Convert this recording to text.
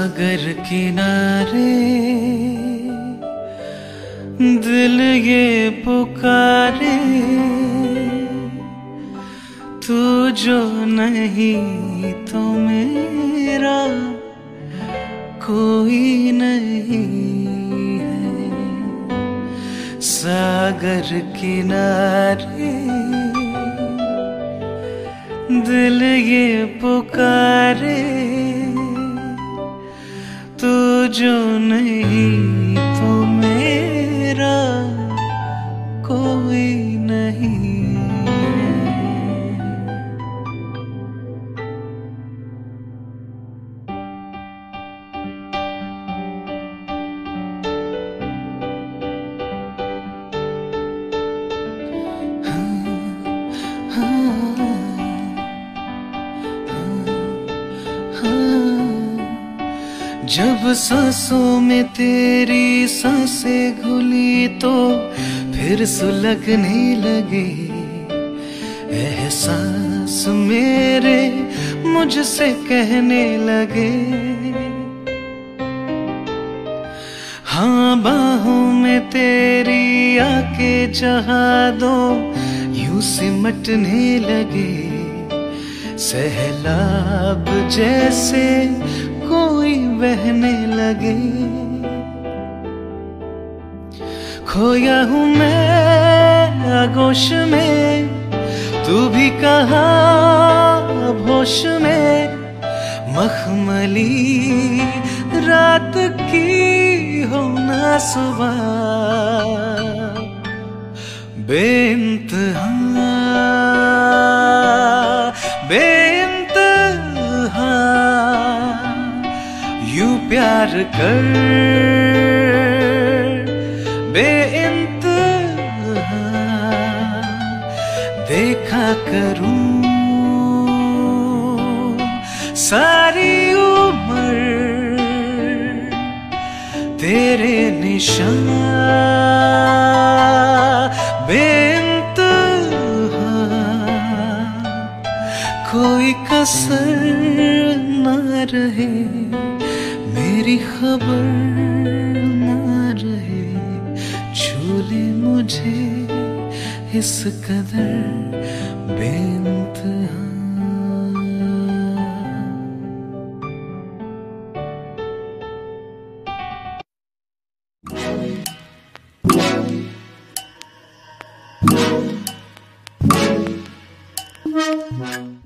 सागर किनारे दिल ये पुकारे, तू जो नहीं तो मेरा कोई नहीं है। सागर किनारे दिल ये पुकारे, तू जो नहीं तो मेरा कोई नहीं। जब सांसों में तेरी सांसें घुली तो फिर सुलगने लगे एहसास मेरे, मुझसे कहने लगे। हाँ बाहों में तेरी आके जहा दो यूं सिमटने लगे, सैलाब जैसे कोई बहने लगे। खोया हूँ मैं आगोश में, तू भी कहाँ होश में। मखमली रात की हो ना सुबह, बेइंतहा बेइंतहा यूं प्यार कर बेइंतहा देखा करूं सारी उम्र तेरे निशान। बेइंतहा कोई कसर न रहे, मेरी खबर न रहे, झूले मुझे इस कदर बेइंतहा। Thank you.